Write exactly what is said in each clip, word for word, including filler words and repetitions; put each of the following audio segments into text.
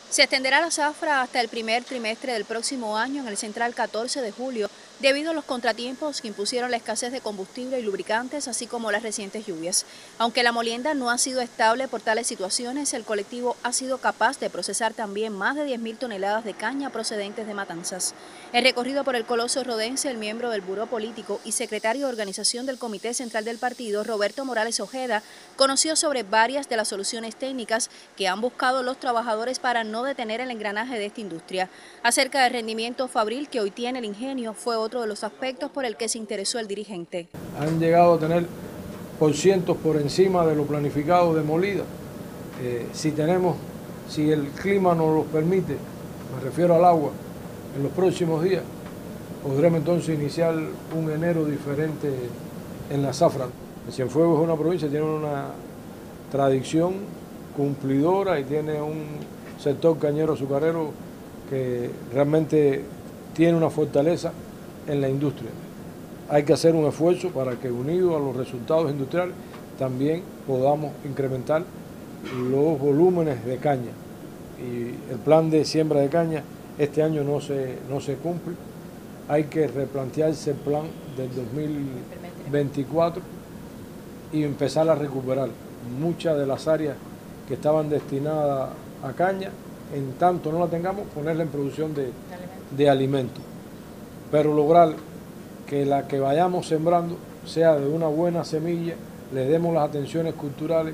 Se extenderá la zafra hasta el primer trimestre del próximo año en el Central catorce de julio, debido a los contratiempos que impusieron la escasez de combustible y lubricantes, así como las recientes lluvias. Aunque la molienda no ha sido estable por tales situaciones, el colectivo ha sido capaz de procesar también más de diez mil toneladas de caña procedentes de Matanzas. En recorrido por el Coloso Rodense, el miembro del Buró Político y secretario de organización del Comité Central del Partido, Roberto Morales Ojeda, conoció sobre varias de las soluciones técnicas que han buscado los trabajadores para no detener el engranaje de esta industria. Acerca del rendimiento fabril que hoy tiene el ingenio, fue otro de los aspectos por el que se interesó el dirigente. Han llegado a tener por cientos por encima de lo planificado de molida. Eh, si tenemos, si el clima nos lo permite, me refiero al agua, en los próximos días, podremos entonces iniciar un enero diferente en la zafra. Cienfuegos es una provincia, tiene una tradición cumplidora y tiene un sector cañero azucarero que realmente tiene una fortaleza en la industria. Hay que hacer un esfuerzo para que, unido a los resultados industriales, también podamos incrementar los volúmenes de caña. Y el plan de siembra de caña este año no se, no se cumple. Hay que replantearse el plan del dos mil veinticuatro y empezar a recuperar muchas de las áreas que estaban destinadas a caña, en tanto no la tengamos, ponerla en producción de, de alimentos. Pero lograr que la que vayamos sembrando sea de una buena semilla, le demos las atenciones culturales,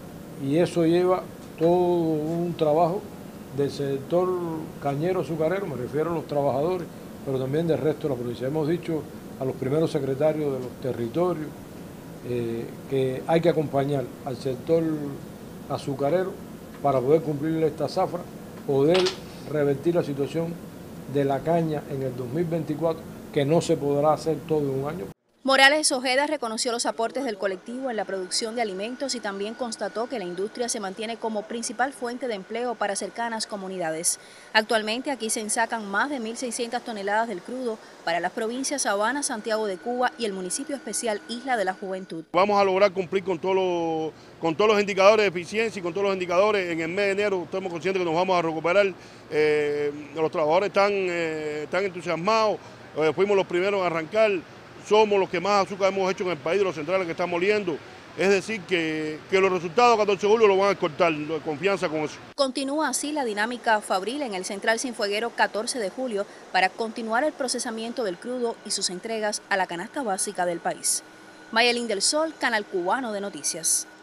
y eso lleva todo un trabajo del sector cañero azucarero, me refiero a los trabajadores, pero también del resto de la provincia. Hemos dicho a los primeros secretarios de los territorios eh, que hay que acompañar al sector azucarero para poder cumplir esta zafra, poder revertir la situación de la caña en el dos mil veinticuatro, que no se podrá hacer todo en un año. Morales Ojeda reconoció los aportes del colectivo en la producción de alimentos y también constató que la industria se mantiene como principal fuente de empleo para cercanas comunidades. Actualmente aquí se ensacan más de mil seiscientas toneladas del crudo para las provincias Sabana, Santiago de Cuba y el municipio especial Isla de la Juventud. Vamos a lograr cumplir con, todo lo, con todos los indicadores de eficiencia y con todos los indicadores. En el mes de enero estamos conscientes que nos vamos a recuperar. Eh, los trabajadores están, eh, están entusiasmados, eh, fuimos los primeros a arrancar. Somos los que más azúcar hemos hecho en el país, de los centrales que están moliendo. Es decir, que, que los resultados catorce de julio lo van a cortar, confianza con eso. Continúa así la dinámica fabril en el Central Cienfueguero catorce de julio para continuar el procesamiento del crudo y sus entregas a la canasta básica del país. Mayelín del Sol, Canal Cubano de Noticias.